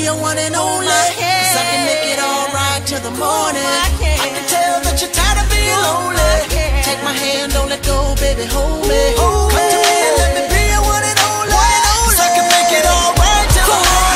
your one and only. 'Cause I can make it all right till the morning. I can tell that you're tired of being lonely. Take my hand, don't let go, baby, hold me. Come to me and let me be your one and only. 'Cause I can make it all right till the morning.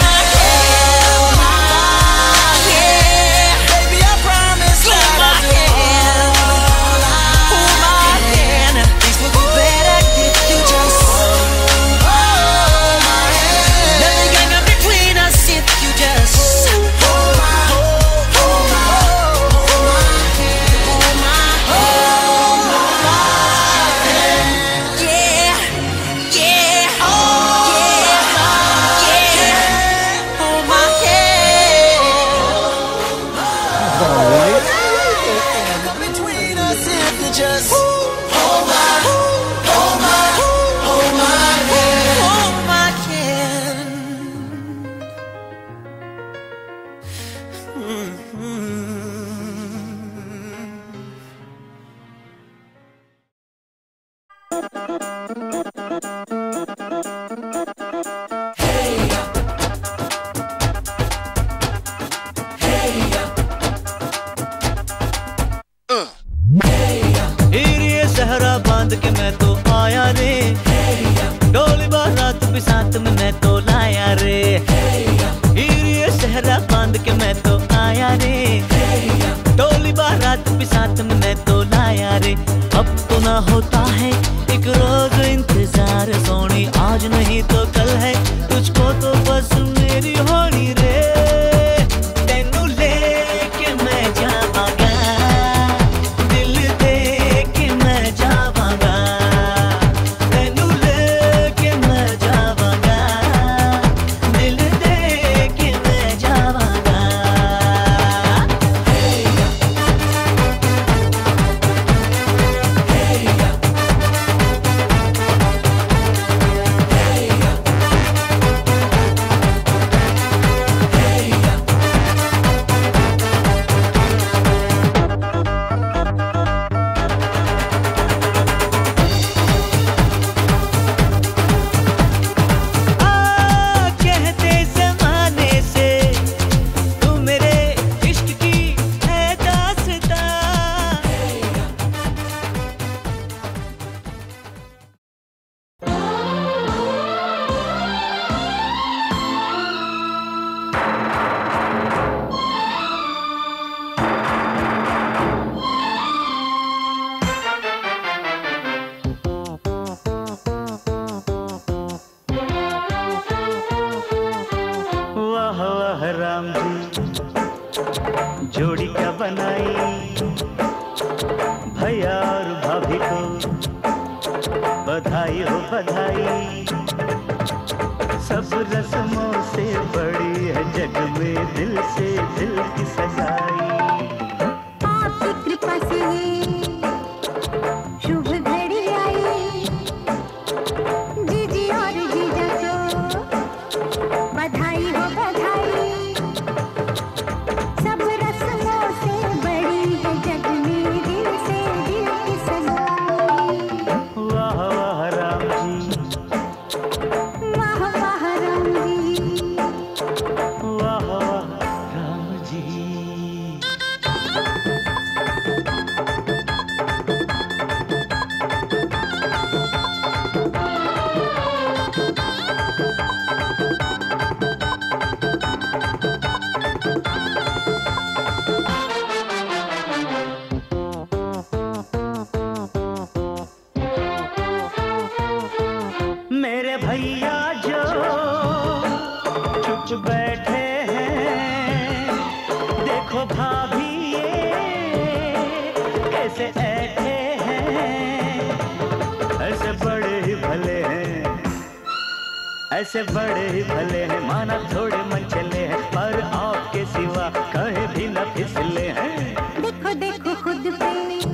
ऐसे बड़े ही भले हैं, माना थोड़े मनचले हैं, पर आपके सिवा कहे भी न फिसले हैं। देखो देखो खुद पे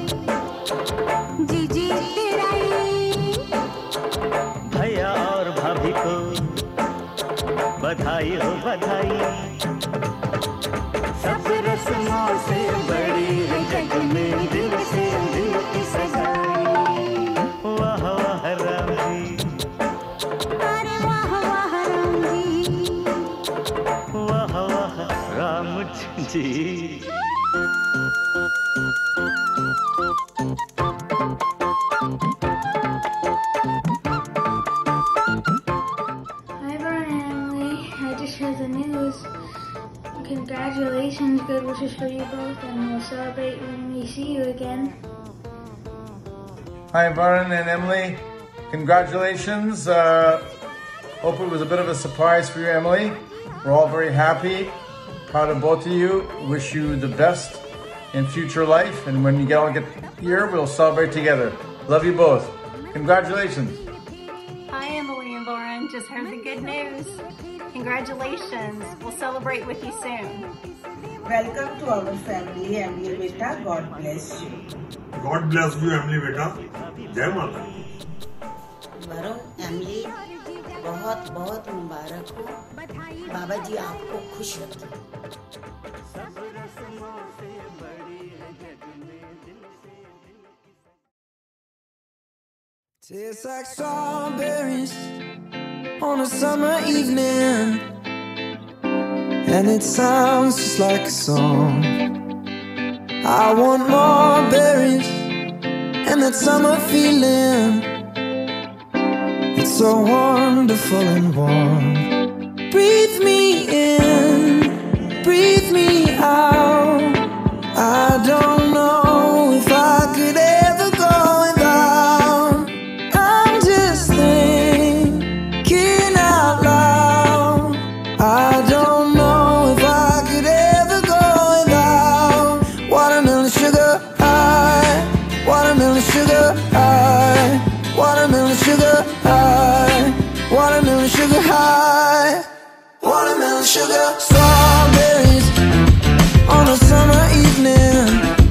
जी जी तेरा भैया और भाभी को बधाई हो बधाई। सब रस्मों से बड़ी है जग में दिल से दिल की सगाई। वाह वाह राम जी, अरे वाह वाह राम जी। वाह वाह Ram ji. Hi, Vern and Emily. I just heard the news. Congratulations, good wishes for you both, and we'll celebrate when we see you again. Hi, Varun and Emily. Congratulations. Hope it was a bit of a surprise for you, Emily. We're all very happy, proud of both of you. Wish you the best in future life. And when you all get here, we'll celebrate together. Love you both. Congratulations. Hi, Emily and Lauren. Just heard the good news. Congratulations. We'll celebrate with you soon. Welcome to our family, Emily beta. God bless you. God bless you, Emily beta. जय माता। Varun, Emily, बहुत बहुत मुबारक हो। बाबा जी आपको खुश रखें। Tastes like strawberries on a summer evening, and it sounds just like a song. I want more berries and that summer feeling. It's so wonderful and warm. Breathe me in, breathe me out. I don't know if I could ever go without. I'm just thinking out loud. I don't know if I could ever go without watermelon sugar high, watermelon sugar high, watermelon sugar high, watermelon sugar high, watermelon sugar. Strawberries on a summer evening,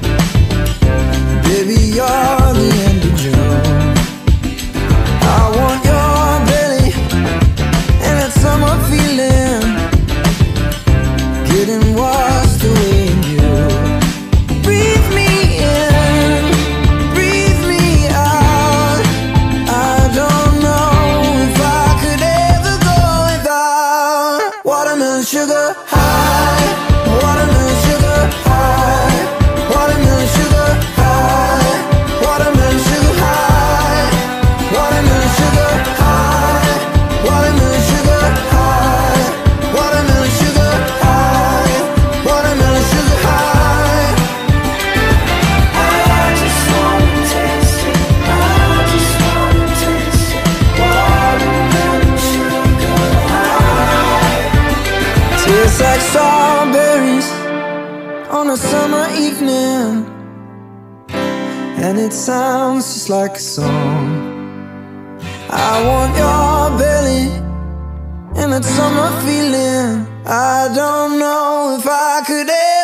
baby, you're the end of June. I want your belly and that summer feeling, getting washed away in you. Breathe me in, breathe me out. I don't know if I could ever go without watermelon sugar high, watermelon sugar high, watermelon sugar high, watermelon sugar high, watermelon sugar high, watermelon sugar high, watermelon sugar high, watermelon sugar high. I just wanna taste it, I just wanna taste it, watermelon sugar high. Tastes like strawberries on a summer evening, and it sounds just like a song. I want your belly and that summer feeling. I don't know if I could ever